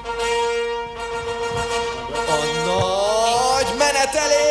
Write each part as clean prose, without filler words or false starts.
A nagy menetelés!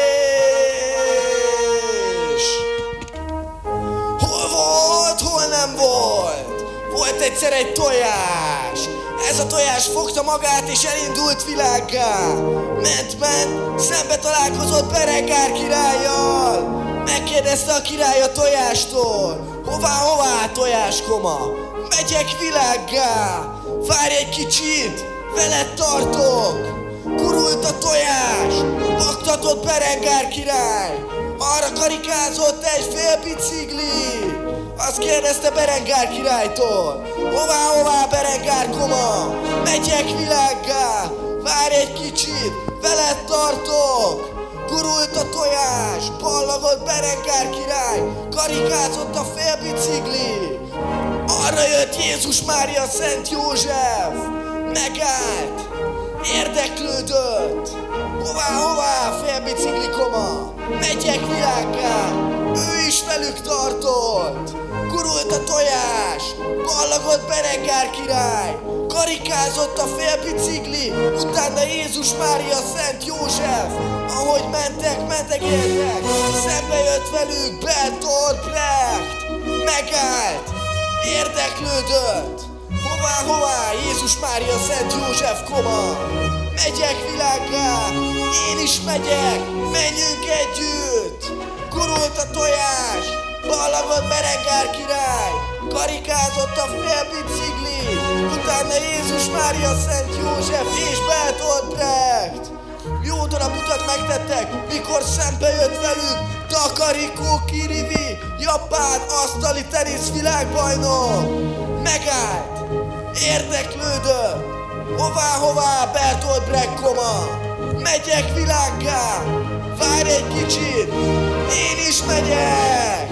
Hol volt, hol nem volt? Volt egyszer egy tojás. Ez a tojás fogta magát és elindult világgá. Ment, szembe találkozott Berengar királlyal. Megkérdezte a király a tojástól: hová, tojáskoma? Megyek világgá. Várj egy kicsit, veled tartok. Gurult a tojás, baktatott Berengar király. Arra karikázott egy fél bicikli. Azt kérdezte Berengar királytól: hová, Berengar koma? Megyek világgá. Várj egy kicsit, veled tartok. Gurult a tojás, ballagott Berengar király. Karikázott a fél bicikli. Arra jött Jézus Mária Szent József. Megállt, érdeklődött. Hová, félbicikli koma? Megyek világgá. Ő is velük tartott. Gurult a tojás, ballagott Berengar király. Karikázott a félbicikli. Utána Jézus Mária Szent József. Ahogy mentek, értek. Szembe jött velük Bertolt Brecht. Megállt, érdeklődött. Hová, Jézus Mária Szent József koma? Megyek világgá, én is megyek, menjünk együtt. Gurult a tojás, ballagott Berengar király. Karikázott a fél bicikli. Utána Jézus Mária Szent József és Bertolt Brecht. Jó darab utat megtettek, mikor szembe jött velük Takariko Kirivi, japán asztali tenisz világbajnok. Megállt, érdeklődött. Hová, Bertolt Brecht koma? Megyek világgá. Várj egy kicsit, én is megyek.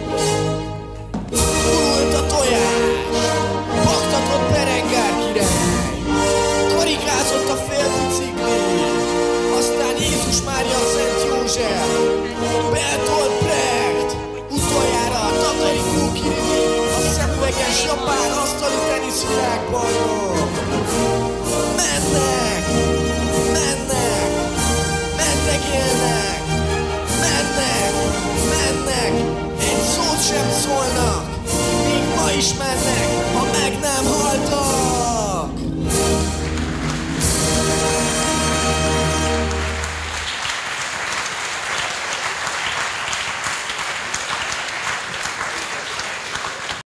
Gurult a tojás, baktatott Berengar király. Karikázott a fél bicikli. Aztán Jézus Mária Szent József, Bertolt Brecht. Utoljára Takariko Kirivi, a szemüveges japán asztali tenisz világbajnok. Mennek, egy szót sem szólnak, még ma is mennek.